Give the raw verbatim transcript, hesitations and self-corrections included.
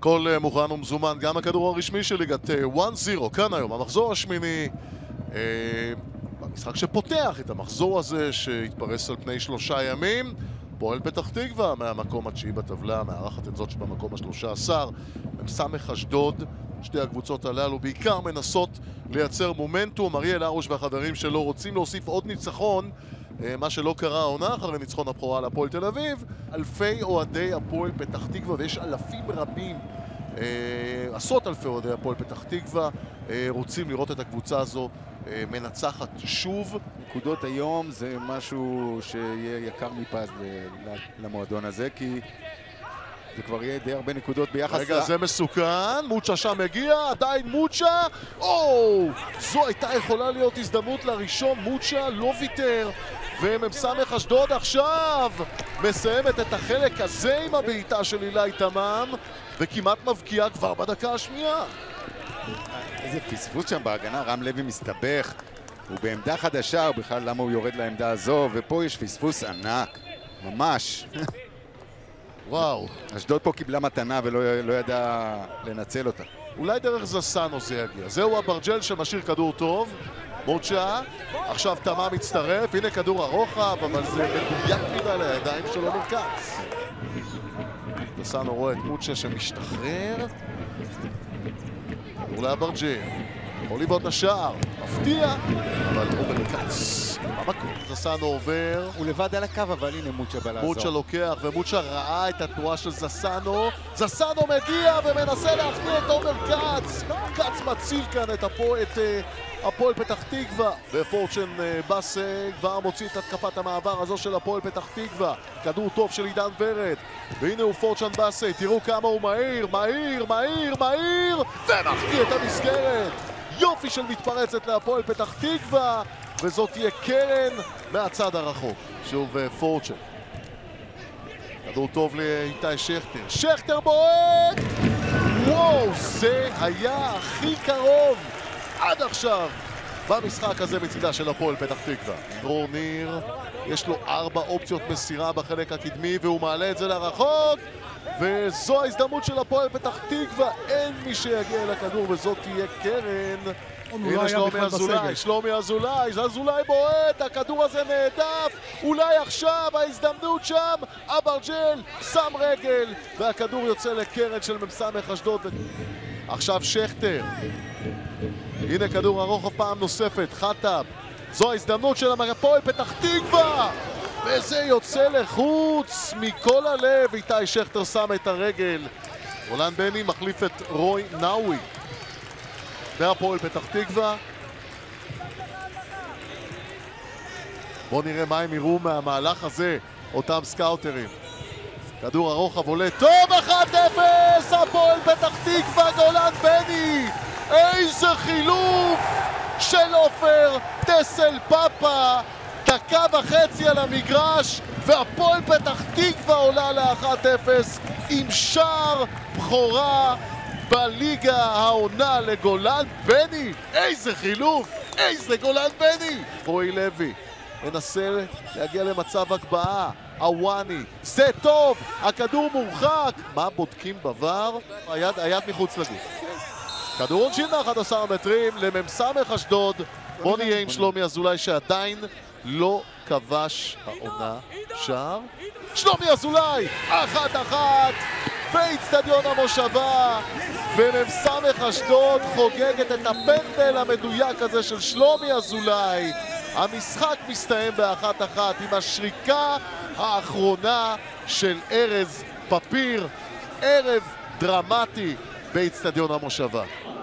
הכל מוכן ומזומן, גם הכדור הרשמי של ליגת אחת אפס, כאן היום, המחזור השמיני, אה, במשחק שפותח את המחזור הזה שהתפרס על פני שלושה ימים. פועל פתח תקווה מהמקום התשיעי בטבלה, מארחת את זאת שבמקום השלושה עשר. מ"ס אשדוד, שתי הקבוצות הללו בעיקר מנסות לייצר מומנטום. אריאל הרוש והחברים שלו רוצים להוסיף עוד ניצחון, מה שלא קרה העונה אחרי ניצחון הבכורה על הפועל תל אביב. אלפי אוהדי הפועל פתח תקווה, ויש אלפים רבים, עשרות אלפי אוהדי הפועל פתח תקווה, רוצים לראות את הקבוצה הזו מנצחת שוב. נקודות היום זה משהו שיהיה יקר מפז למועדון הזה, כי זה כבר יהיה די הרבה נקודות ביחס. רגע, זה מסוכן, מוצ'ה שם מגיע, עדיין מוצ'ה, או, זו הייתה יכולה להיות הזדמנות לראשון, מוצ'ה לא ויתר, ומ"ס אשדוד עכשיו מסיימת את החלק הזה עם הבעיטה של אילי תמם, וכמעט מבקיעה כבר בדקה השנייה. איזה פספוס שם בהגנה, רם לוי מסתבך, הוא בעמדה חדשה, הוא בכלל למה הוא יורד לעמדה הזו, ופה יש פספוס ענק, ממש. וואו. אשדוד פה קיבלה מתנה ולא לא ידע לנצל אותה. אולי דרך זסנו זה יגיע. זהו אברג'ל שמשאיר כדור טוב. מוצ'ה, עכשיו תמם מצטרף, הנה כדור הרוחב, אבל זה מדויק מדי לידיים שלו מרכז. זסנו רואה את מוצ'ה שמשתחרר. כדור לאברג'ל. יכול לבעוט לשער, מפתיע, אבל הוא מרכז. במקום, זסנו עובר. הוא לבד על הקו, אבל הנה מוצ'ה בא לעזור. מוצ'ה לוקח, ומוצ'ה ראה את התנועה של זסנו. זסנו מגיע ומנסה להפתיע את עומר כץ. כץ מציל כאן את הפועל פתח תקווה. ופורצ'ן באסה כבר מוציא את התקפת המעבר הזו של הפועל פתח תקווה. כדור טוב של עידן ורד. והנה הוא פורצ'ן באסה, תראו כמה הוא מהיר, מהיר, מהיר, מהיר, ומחטיא את המסגרת. יופי של מתפרצת להפועל פתח תקווה, וזאת תהיה קרן מהצד הרחוק. שוב פורצ'ן. כדור טוב לאיתי שכטר. שכטר בועט! וואו, זה היה הכי קרוב עד עכשיו במשחק הזה מצידה של הפועל פתח תקווה. דרור ניר, יש לו ארבע אופציות מסירה בחלק הקדמי, והוא מעלה את זה לרחוק. וזו ההזדמנות של הפועל פתח תקווה, אין מי שיגיע לכדור, וזאת תהיה קרן. הנה שלומי אזולאי, שלומי אזולאי, אזולאי בועט, הכדור הזה נהדף, אולי עכשיו ההזדמנות שם, אברג'ל שם רגל, והכדור יוצא לקרן של מ"ס אשדוד. עכשיו שכטר, הנה כדור הרוחב פעם נוספת, חטב, זו ההזדמנות של הפועל פתח תקווה, וזה יוצא לחוץ מכל הלב. איתי שכטר שם את הרגל. רולן בני מחליף את רוי נאווי והפועל פתח תקווה. בואו נראה מה הם יראו מהמהלך הזה, אותם סקאוטרים. כדור הרוחב עולה טוב, אחת אפס הפועל פתח תקווה, גולן בני, איזה חילוף של עופר טסל פאפה. דקה וחצי על המגרש, והפועל פתח תקווה עולה ל-אחת אפס עם שער בכורה בליגה העונה לגולן בני. איזה חילוף, איזה גולן בני. רועי לוי מנסה להגיע למצב הגבהה, הוואני, זה טוב, הכדור מורחק. מה בודקים בבר? היד, היד מחוץ לגוף. כדור עונשין מ-אחד עשר מטרים למ"ס אשדוד. בוא נהיה עם שלומי אזולאי שעדיין לא כבש העונה שער. שלומי אזולאי, אחת אחת באצטדיון המושבה, ומ"ס אשדוד חוגגת את הפנדל המדויק הזה של שלומי אזולאי. המשחק מסתיים באחת אחת עם השריקה האחרונה של ארז פפיר. ערב דרמטי באצטדיון המושבה.